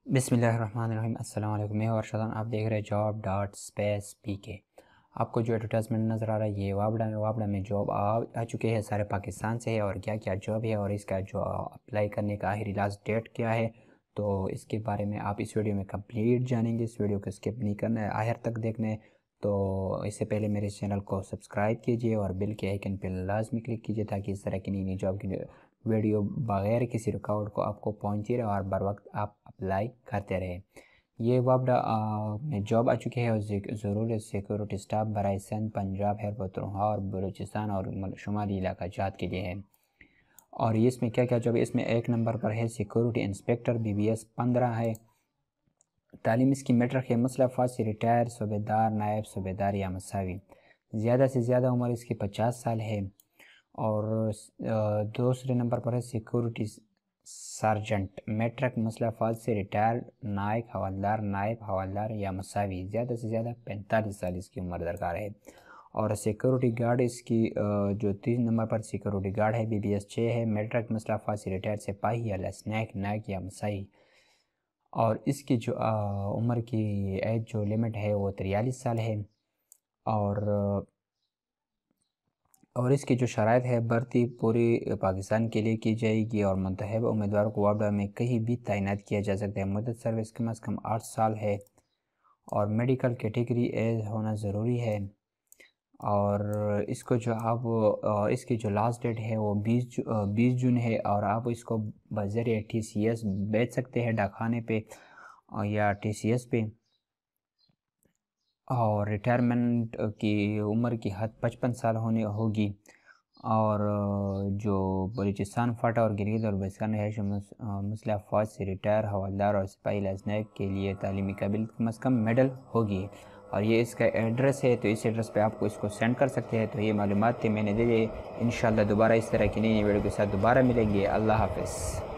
बिस्मिल्लाहिर्रहमानिर्रहीम। अस्सलाम वालेकुम। मैं अर्शदान, आप देख रहे हैं job.space.pk। आपको जो एडवर्टाइजमेंट नज़र आ रहा है ये वापडा में जॉब आ चुके हैं, सारे पाकिस्तान से है। और क्या क्या जॉब है और इसका जो अप्लाई करने का आखिरी लास्ट डेट क्या है, तो इसके बारे में आप इस वीडियो में कंप्लीट जानेंगे। इस वीडियो को स्किप नहीं करना है, आखिर तक देखना है। तो इससे पहले मेरे चैनल को सब्सक्राइब कीजिए और बेल के आइकन पर लाजमी क्लिक कीजिए ताकि इस तरह की नई नई जॉब की वीडियो बगैर किसी रुकावट को आपको पहुंचती रहे और बर वक्त आप अप्लाई करते रहे। ये वापडा में जॉब आ चुकी है और ज़रूर सिक्योरिटी स्टाफ बराए सिंध, पंजाब, खैबर पख्तूनख्वा और बलूचिस्तान और शुमाली इलाका जात के लिए है। और ये इसमें क्या क्या जॉब है, इसमें एक नंबर पर है सिक्योरिटी इंस्पेक्टर, BBS 15 है। तालीम इसकी मेट्रिक है, मसला फाज से रिटायर, सूबेदार, नायब सूबेदार या मसावी। ज़्यादा से ज़्यादा उम्र इसकी 50 साल है। और दूसरे नंबर पर है सिक्योरिटी सार्जेंट, मेट्रिक, मसला फाज से रिटायर, नायब हवलदार या मसावी। ज़्यादा से ज़्यादा 45 साल इसकी उम्र दरकार है। और सिक्योरिटी गार्ड इसकी जो 3 नंबर पर सिक्योरिटी गार्ड है, BBS 6 है, मेट्रिक, मसला फाज से रिटायर, सिपाही या लसनैक, नायक या मसाई। और इसकी जो उम्र की एज जो लिमिट है वो 43 साल है। और इसकी जो शराइत है, भर्ती पूरी पाकिस्तान के लिए की जाएगी और मुंतखब उम्मीदवारों को वापडा में कहीं भी तैनात किया जा सकता है। मुद्दत सर्विस कम अज़ कम 8 साल है और मेडिकल कैटेगरी एज होना ज़रूरी है। और इसको जो आप इसकी जो लास्ट डेट है वो 20 जून है। और आप इसको बज़रिए TCS भेज सकते हैं डाकखाने पे या TCS पे। और रिटायरमेंट की उम्र की हद 55 साल होनी होगी। और जो बलूचिस्तान, फाटा और गिलगित और बल्तिस्तान है मुस्लिम फ़ौज से रिटायर हवलदार और सिपाही लसनैक के लिए तालीमी काबिलियत कम अज़ कम मेडल होगी। और ये इसका एड्रेस है, तो इस एड्रेस पे आपको इसको सेंड कर सकते हैं। तो ये मालूमात थी मैंने दे दी। इंशाल्लाह दोबारा इस तरह की नई वीडियो के साथ दोबारा मिलेंगे। अल्लाह हाफ़िज़।